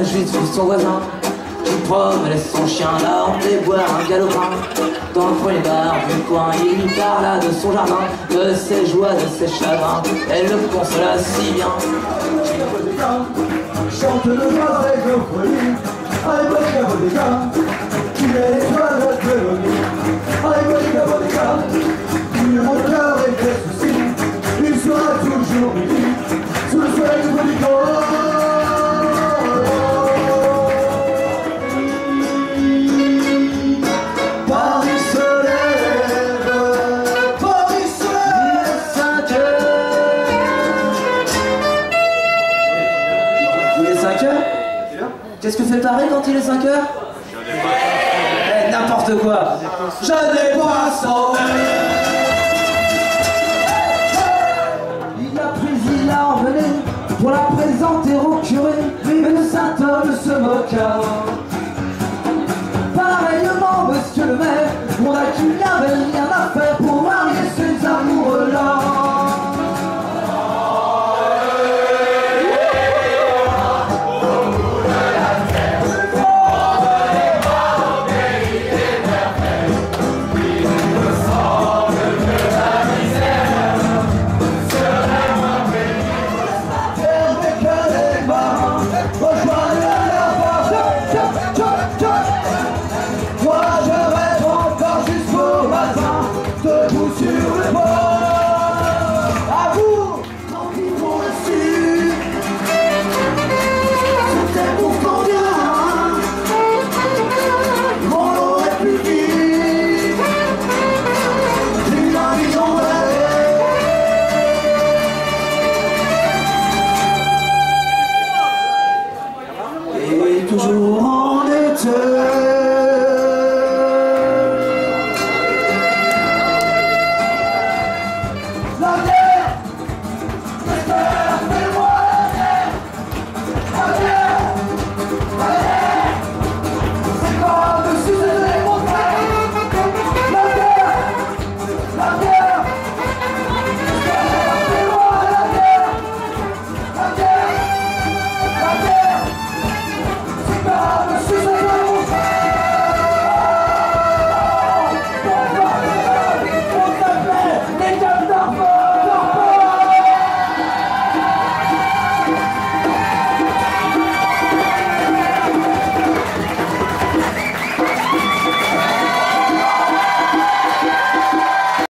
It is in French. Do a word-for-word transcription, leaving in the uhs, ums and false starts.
juste vu son voisin qui promenait son chien là, on fait boire un galopin. Dans le premier bar du coin, il parla de son jardin, de ses joies, de ses chagrins. Elle le consola si bien. Chante le vin avec le folie, avec Monica Bodega, qui est l'étoile de l'Onie. Avec Monica Bodega, qui mon cœur et tes soucis, il sera toujours midi, sous le soleil de Monica. Paris se lève, Paris se lève, cinq heures. Il est cinq heures? Qu'est-ce que fait Paris quand il est cinq heures? Eh, n'importe quoi. Je n'ai pas son Il a pris, il l'a emmené pour la présenter au curé, mais le saint homme se moqua.